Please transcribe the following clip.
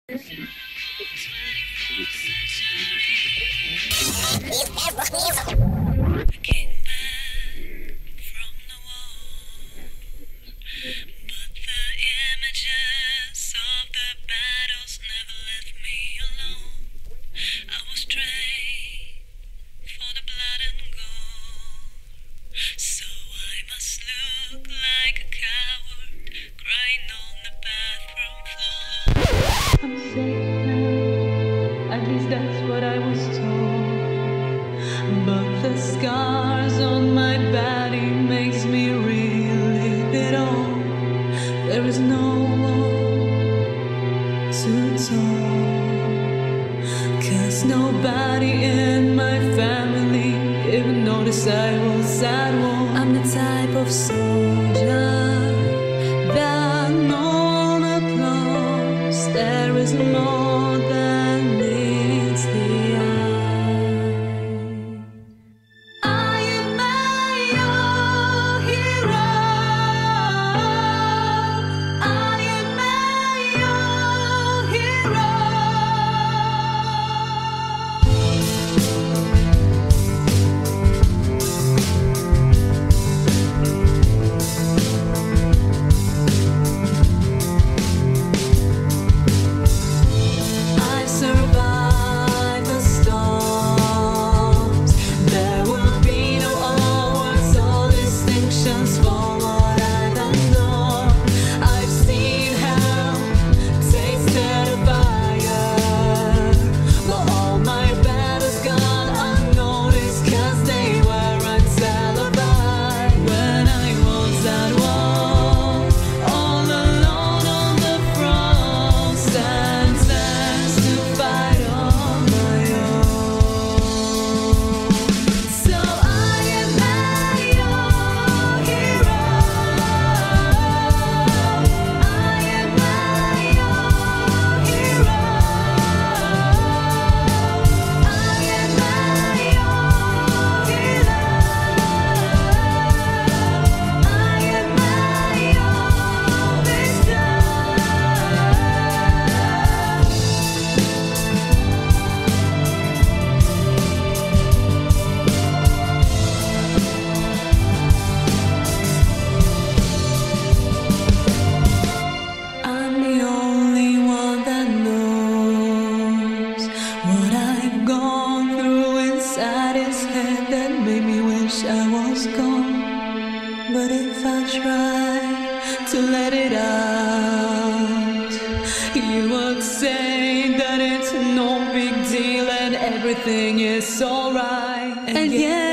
Nobody in my family even noticed I was at war. I'm the type of soldier that no one applauds. There is more than meets the eye. I am your hero. I am your hero. But if I try to let it out, you would say that it's no big deal and everything is alright. And yeah,